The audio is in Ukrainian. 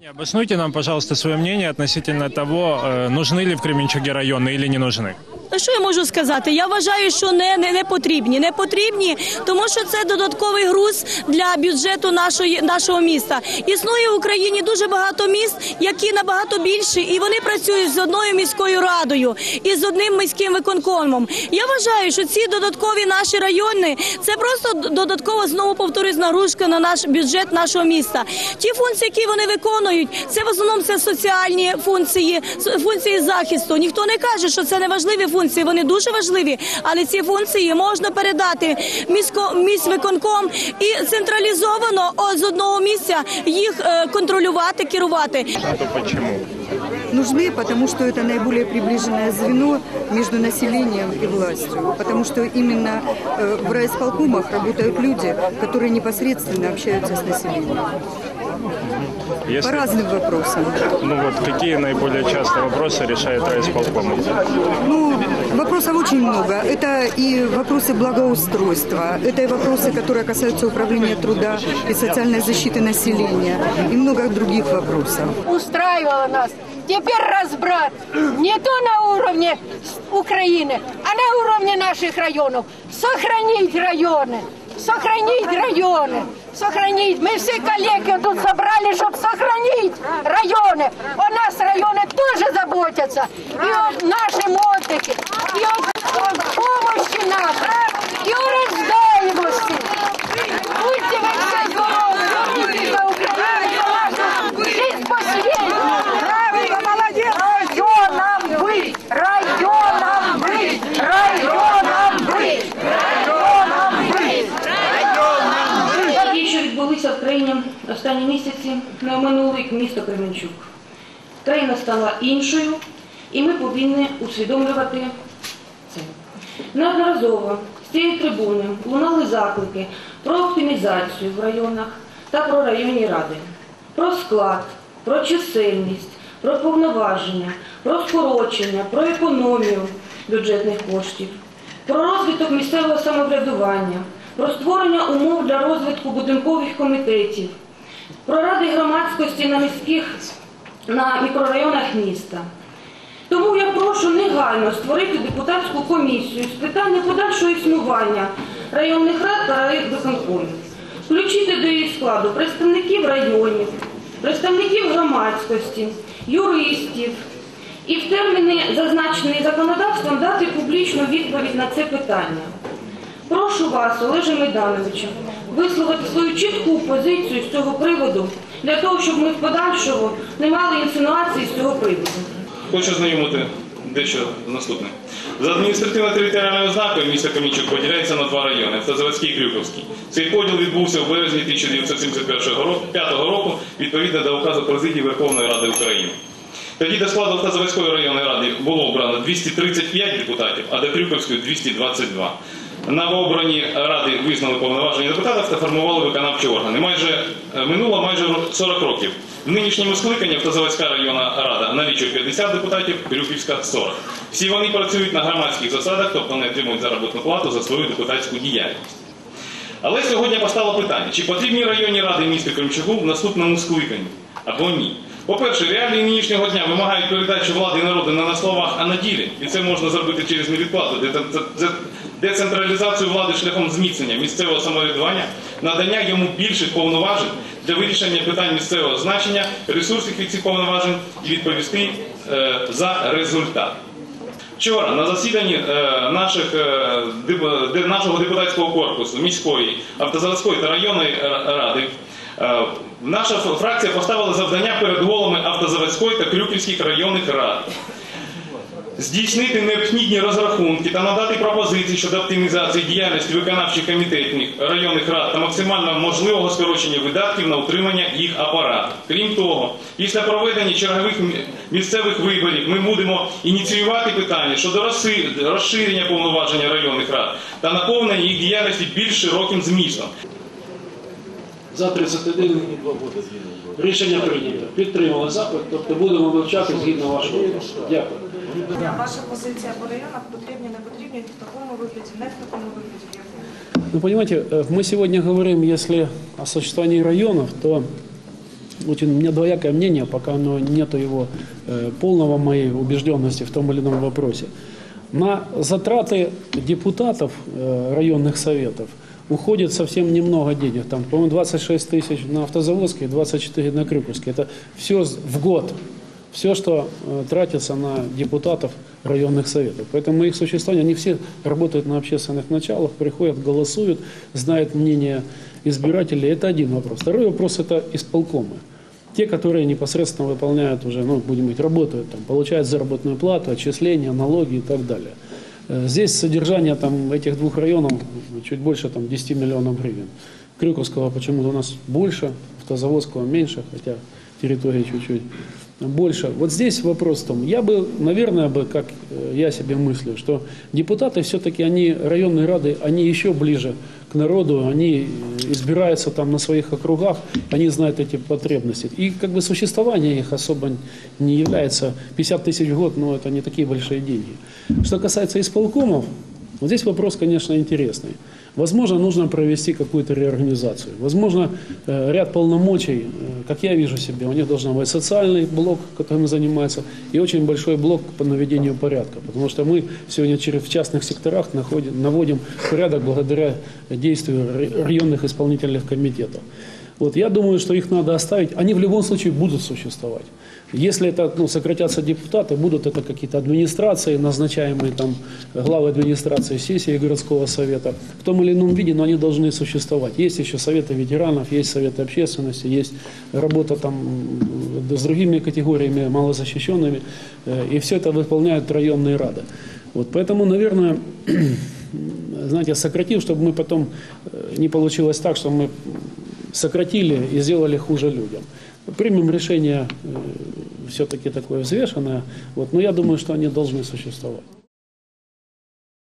Обоснуйте нам, пожалуйста, свое мнение относительно того, нужны ли в Кременчуге районы или не нужны. Що я можу сказати? Я вважаю, що не потрібні. Не потрібні, тому що це додатковий груз для бюджету нашого міста. Існує в Україні дуже багато міст, які набагато більші, і вони працюють з одною міською радою і з одним міським виконкомом. Я вважаю, що ці додаткові наші райони – це просто додатково, знову повторюсь, нагрузка на наш бюджет нашого міста. Ті функції, які вони виконують, це в основному соціальні функції захисту. Ніхто не каже, що це не важливі функції, вони дуже важливі, але ці функції можна передати міськвиконком і централізовано з одного місця їх контролювати, керувати. Чому? Нужны, потому что это наиболее приближенное звено между населением и властью. Потому что именно в райисполкомах работают люди, которые непосредственно общаются с населением. По разным вопросам. Какие наиболее часто вопросы решает райисполком? Вопросов очень много. Это и вопросы благоустройства, это и вопросы, которые касаются управления труда и социальной защиты населения, и много других вопросов. Устраивало нас. Теперь разбрат не то на уровне Украины, а на уровне наших районов. Сохранить районы. Сохранить районы. Сохранить. Мы все коллеги тут собрали, чтобы сохранить районы. О нас районы тоже заботятся. И о нашем отдыхе, и о помощи нам, и о рождаемости. Будьте вы все здоровы, любите за Украину, жизнь последняя. Правильно, молодец. Районом быть, районом быть, районом быть, районом быть. Події, що відбулися в країні останні місяці, не оминули місто Кременчук. Країна стала іншою, і ми повинні усвідомлювати це. Неодноразово з цієї трибуни лунали заклики про оптимізацію в районах та про районні ради, про склад, про чисельність, про повноваження, про скорочення, про економію бюджетних коштів, про розвиток місцевого самоврядування, про створення умов для розвитку будинкових комітетів, про ради громадськості на мікрорайонах міста. Тому я прошу негайно створити депутатську комісію з питання подальшого існування районних рад та райвиконкомів, включити до її складу представників районів, представників громадськості, юристів і в терміни, зазначені законодавством, дати публічну відповідь на це питання. Прошу вас, Олеже Майдановичу, висловити свою чітку позицію з цього приводу, для того, щоб ми в подальшому не мали інсинуацій з цього приводу. Хочу знайомити дещо наступне. За адміністративно-територіальною ознакою місто Кременчук поділяється на два райони – Автозаводський і Крюковський. Цей поділ відбувся в березні 1975 року відповідно до указу Президії Верховної Ради України. Тоді до складу Автозаводської районної ради було обрано 235 депутатів, а до Крюковської – 222. Новообрані ради визнали повноваження депутатів та формували виконавчі органи. Минуло майже 40 років. В нинішньому скликанні Автозаводська районна рада налічує 50 депутатів, Крюківська – 40. Всі вони працюють на громадських засадах, тобто не отримують заробітну плату за свою депутатську діяльність. Але сьогодні постало питання, чи потрібні районні ради міста Кременчуку в наступному скликанні, або ні. По-перше, реалії нинішнього дня вимагають передачу влади народу не на словах, а на ділі. І це можна зробити через невідкладну децентралізацію влади шляхом зміцнення місцевого самоврядування, надання йому більших повноважень для вирішення питань місцевого значення, ресурсів від цих повноважень і відповісти за результат. Вчора на засіданні нашого депутатського корпусу, міської, автозаводської та районної ради наша фракція поставила завдання перед головами Автозаводської та Крюківських районних рад здійснити необхідні розрахунки та надати пропозиції щодо оптимізації діяльності виконавчих комітетів районних рад та максимально можливого скорочення видатків на утримання їх апарату. Крім того, після проведення чергових місцевих виборів ми будемо ініціювати питання щодо розширення повноважень районних рад та наповнення їх діяльності більш широким змістом. За 31 і 2 роки. Рішення прийнято. Підтримали запит, тобто будемо вивчати згідно вашого вопросу. Дякую. Ваша позиция по районам, потребні, не потребні, в такому выгляде, не в такому выгляде? Ну, понимаете, мы сегодня говорим, если о существовании районов, то очень, у меня двоякое мнение, пока нет его полного моей убежденности в том или ином вопросе. На затраты депутатов районных советов уходит совсем немного денег. Там, по-моему, 26 тысяч на Автозаводской, 24 на Крюковской. Это все в год. Все, что тратится на депутатов районных советов. Поэтому их существование, они все работают на общественных началах, приходят, голосуют, знают мнение избирателей. Это один вопрос. Второй вопрос – это исполкомы. Те, которые непосредственно выполняют уже, будем говорить, работают, там, получают заработную плату, отчисления, налоги и так далее. Здесь содержание этих двух районов чуть больше 10 миллионов гривен. Крюковского почему-то у нас больше, Автозаводского меньше, хотя территория чуть-чуть больше. Вот здесь вопрос в том, я бы, наверное, как я себе мыслю, что депутаты все-таки, районные рады, они еще ближе к народу, они избираются там на своих округах, они знают эти потребности. И существование их особо не является, 50 тысяч в год, но это не такие большие деньги. Что касается исполкомов, вот здесь вопрос, конечно, интересный. Возможно, нужно провести какую-то реорганизацию. Возможно, ряд полномочий, как я вижу себе, у них должен быть социальный блок, которым занимается, и очень большой блок по наведению порядка. Потому что мы сегодня в частных секторах наводим порядок благодаря действию районных исполнительных комитетов. Вот, я думаю, что их надо оставить. Они в любом случае будут существовать. Если это сократятся депутаты, будут это какие-то администрации, назначаемые главы администрации, сессии городского совета. В том или ином виде, но они должны существовать. Есть еще советы ветеранов, есть советы общественности, есть работа с другими категориями малозащищенными. И все это выполняют районные рады. Вот, поэтому, наверное, сократив, чтобы мы потом не получилось так, что мы сократили и сделали хуже людям. Примем решение все-таки такое взвешенное, но я думаю, что они должны существовать.